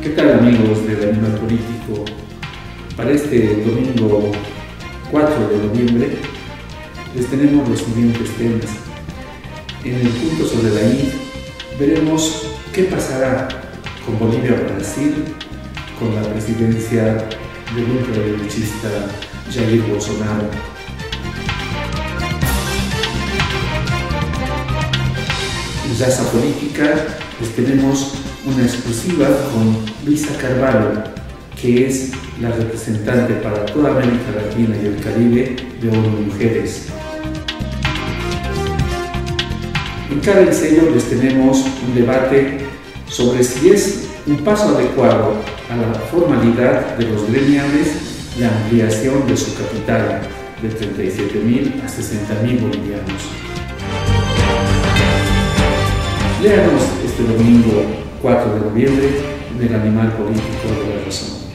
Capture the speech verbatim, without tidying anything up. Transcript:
¿Qué tal, amigos del Animal Político? Para este domingo cuatro de noviembre les tenemos los siguientes temas. En el punto sobre la I veremos qué pasará con Bolivia-Brasil, con la presidencia del ultraderechista Jair Bolsonaro. En Raza Política les tenemos una exclusiva con Luisa Carvalho, que es la representante para toda América Latina y el Caribe de ONU Mujeres. En Cara y Sello les tenemos un debate sobre si es un paso adecuado a la formalidad de los gremiales la ampliación de su capital de treinta y siete mil a sesenta mil bolivianos. Léanos este domingo cuatro de noviembre en el Animal Político de la Razón.